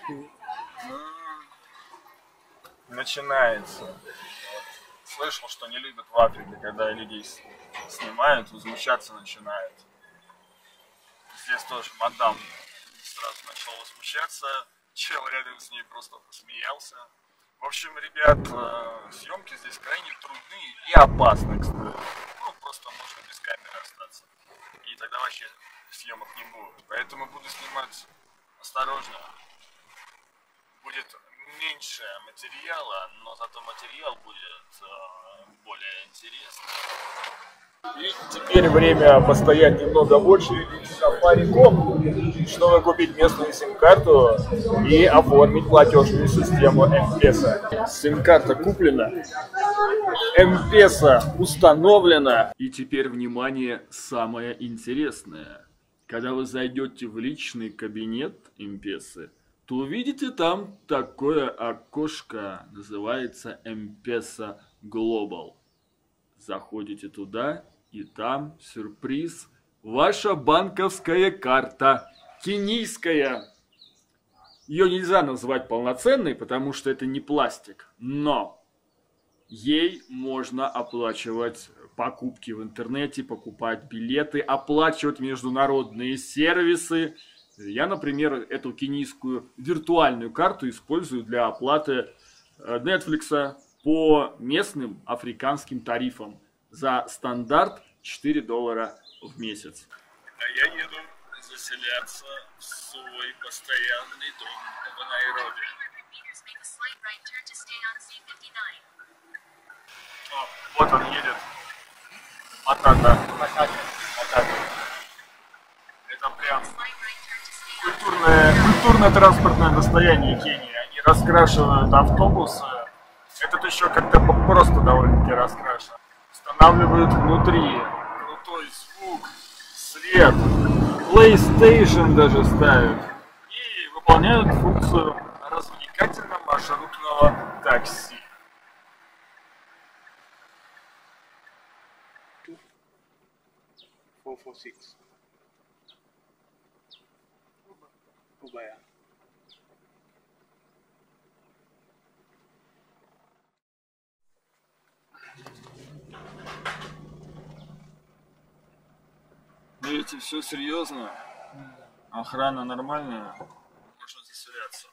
Начинается. Слышал, что не любят в Африке, когда людей снимают, возмущаться начинают. Здесь тоже мадам сразу начал возмущаться, чел рядом с ней просто посмеялся. В общем, ребят, съемки здесь крайне трудные и опасны, кстати. Ну, просто можно без камеры остаться. И тогда вообще съемок не будет. Поэтому буду снимать осторожно. Будет меньше материала, но зато материал будет более интересный. И теперь время постоять немного в очереди в Safaricom, чтобы купить местную сим-карту и оформить платежную систему M-Pesa. Сим-карта куплена, M-Pesa установлена. И теперь, внимание, самое интересное. Когда вы зайдете в личный кабинет M-Pesa, то увидите там такое окошко, называется M-Pesa Global. Заходите туда, и там сюрприз. Ваша банковская карта. Кенийская. Ее нельзя назвать полноценной, потому что это не пластик. Но ей можно оплачивать покупки в интернете, покупать билеты, оплачивать международные сервисы. Я, например, эту кенийскую виртуальную карту использую для оплаты Netflix по местным африканским тарифам за стандарт $4 в месяц. А я еду заселяться в свой постоянный дом в Найроби. О, вот он едет. Матата. Это прям культурно-транспортное достояние Кении. Они раскрашивают автобусы. Этот еще как-то просто довольно-таки раскрашен. Устанавливают внутри крутой звук, свет, PlayStation даже ставят. И выполняют функцию развлекательно-маршрутного такси. Убая. Видите, все серьезно. Охрана нормальная. Можно заселяться.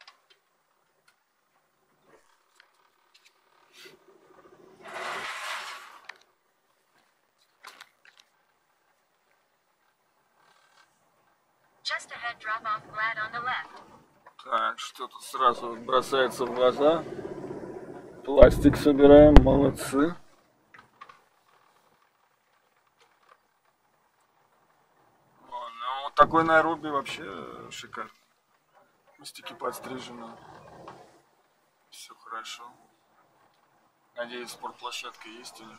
Так, что тут сразу бросается в глаза? Пластик собираем, молодцы. Ну, такой Найроби вообще шикарно. Кустики подстрижены. Все хорошо. Надеюсь, спортплощадка есть у них.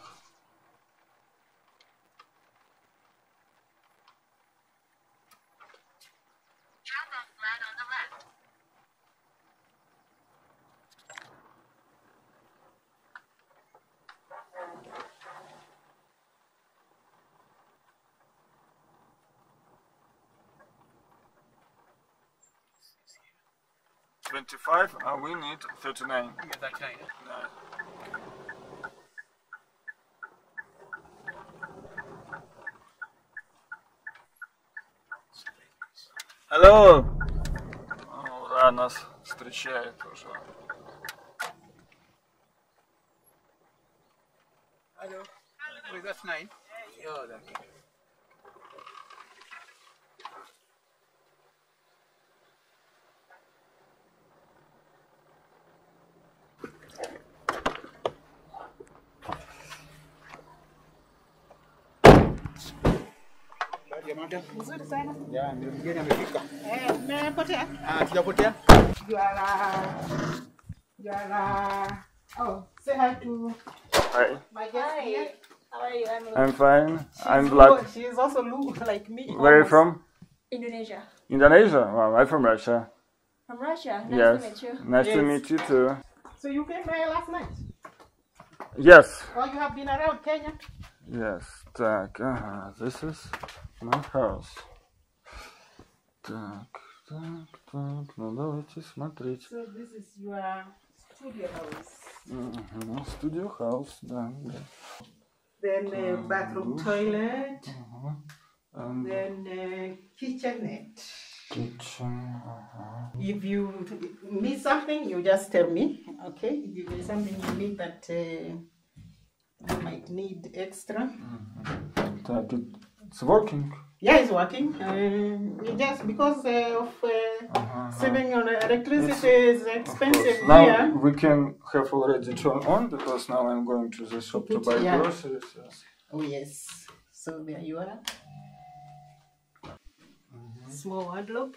$25, we need $39. Yeah. Hello! Ура, нас встречает уже. Hello. Oh, that's nice. Oh, that's nice. Yeah, I'm getting a pickup. May I put it? You put it? Oh, say hi to Hi. my guest here. How are you? I'm fine. I'm black. She is also look like me. Where are you from? Indonesia. Indonesia? Well, I'm from Russia. From Russia. Nice Yes. to meet you. Nice to Yes. meet you too. So you came here last night? Yes. Or you have been around Kenya? Yes. Так, ага, this is my house. Так, Так, ну давайте смотреть. So this is your studio house. Студио хаус, да. Then bathroom, Душ. toilet. And Then kitchenette. kitchen. If you need something, you just tell me. Okay. If there's something you need that you might need extra. Так, it's working. Yeah, it's working. Just because of saving on electricity is expensive Now here. we can have already turn on because now I'm going to the shop to buy Yeah. groceries. Yes. Oh yes. So there you are. Small wardrobe.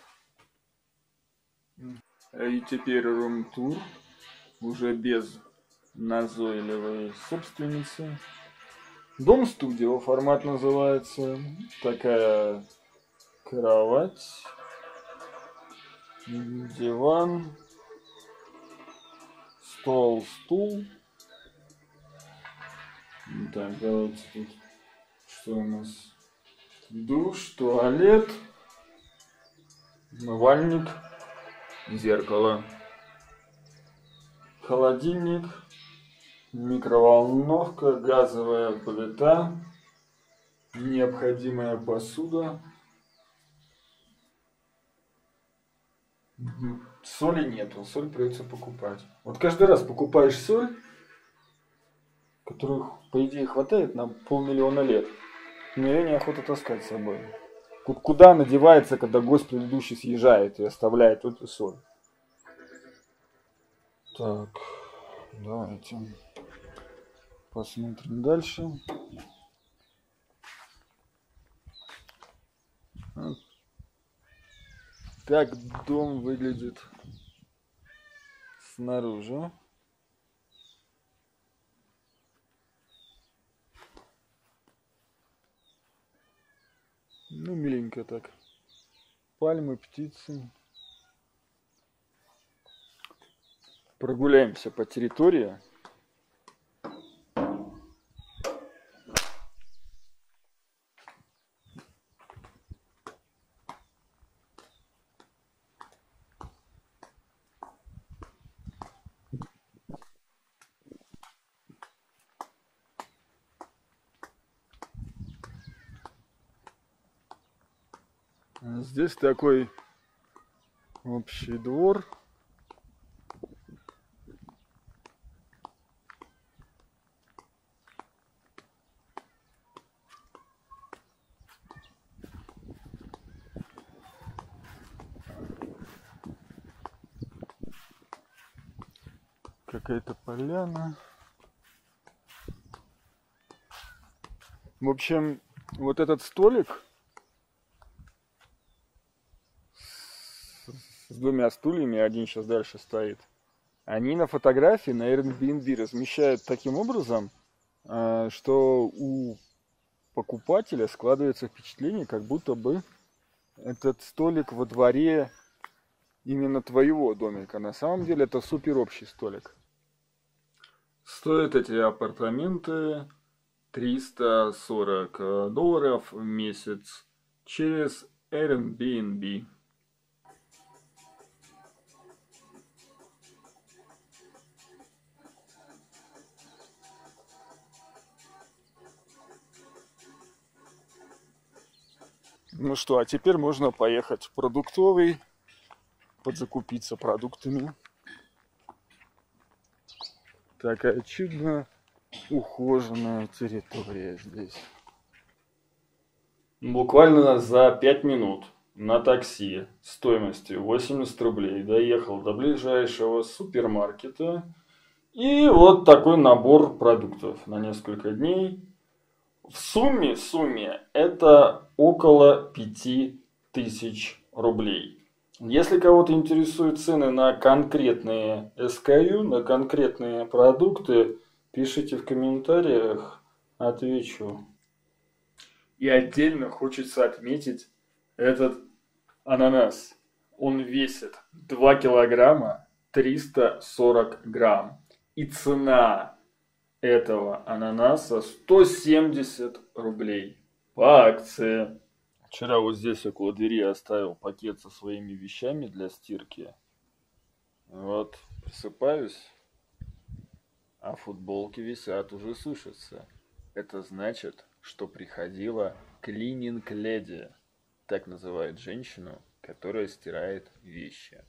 И теперь рум-тур уже без назойливой собственницы. Дом-студио формат называется. Такая кровать, диван, стол, стул. Так, давайте тут. Что у нас? Душ, туалет, умывальник, зеркало, холодильник, микроволновка, газовая плита, необходимая посуда. Соли нету, соль придется покупать. Вот каждый раз покупаешь соль, которую, по идее, хватает на 500 000 лет, но ее неохота таскать с собой. Куда она девается, когда гость предыдущий съезжает и оставляет эту соль? Так, давайте посмотрим дальше. Так дом выглядит снаружи. Ну, миленько так. Пальмы, птицы. Прогуляемся по территории. Здесь такой общий двор. Какая-то поляна. В общем, вот этот столик с двумя стульями, один сейчас дальше стоит, они на фотографии на Airbnb размещают таким образом, что у покупателя складывается впечатление, как будто бы этот столик во дворе именно твоего домика. На самом деле это супер общий столик. Стоят эти апартаменты $340 в месяц через Airbnb. Ну что, а теперь можно поехать в продуктовый, подзакупиться продуктами. Такая чудно ухоженная территория здесь. Буквально за 5 минут на такси стоимостью 80 рублей доехал до ближайшего супермаркета. И вот такой набор продуктов на несколько дней. В сумме это около 5000 рублей. Если кого-то интересуют цены на конкретные SKU, на конкретные продукты, пишите в комментариях, отвечу. И отдельно хочется отметить этот ананас. Он весит 2 килограмма 340 грамм. И цена этого ананаса 170 рублей по акции. Вчера вот здесь около двери оставил пакет со своими вещами для стирки. Вот, просыпаюсь, а футболки висят, уже сушатся. Это значит, что приходила клининг-леди. Так называют женщину, которая стирает вещи.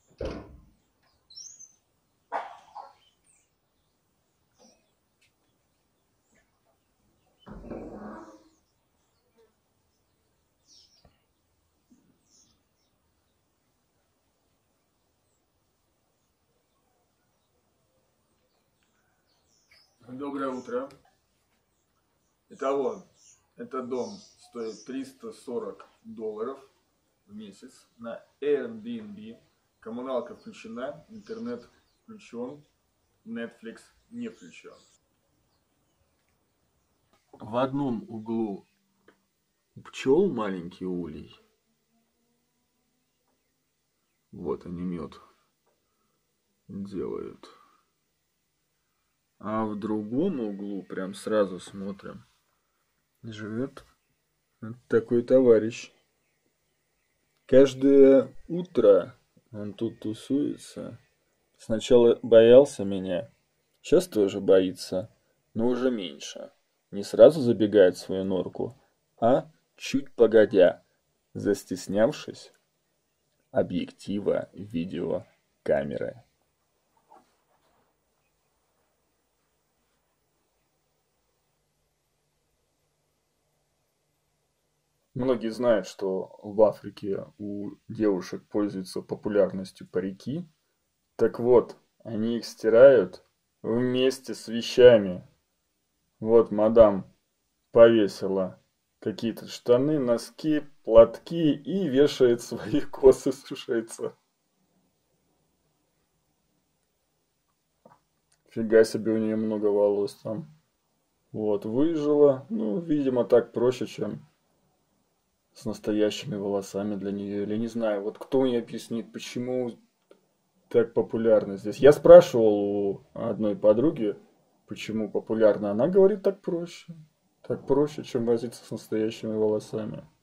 Доброе утро. Итого, этот дом стоит $340 в месяц на Airbnb. Коммуналка включена, интернет включен, Netflix не включен. В одном углу у пчел маленький улей. Вот они мед делают. А в другом углу, прям сразу смотрим, живет такой товарищ. Каждое утро он тут тусуется. Сначала боялся меня, сейчас тоже боится, но уже меньше. Не сразу забегает в свою норку, а чуть погодя, застеснявшись объектива видеокамеры. Многие знают, что в Африке у девушек пользуются популярностью парики. Так вот, они их стирают вместе с вещами. Вот мадам повесила какие-то штаны, носки, платки и вешает свои косы, сушится. Фига себе, у нее много волос там. Вот, выжила. Ну, видимо, так проще, чем с настоящими волосами для нее. Или не знаю, вот кто мне объяснит, почему так популярно здесь. Я спрашивал у одной подруги, почему популярно. Она говорит, так проще. Так проще, чем возиться с настоящими волосами.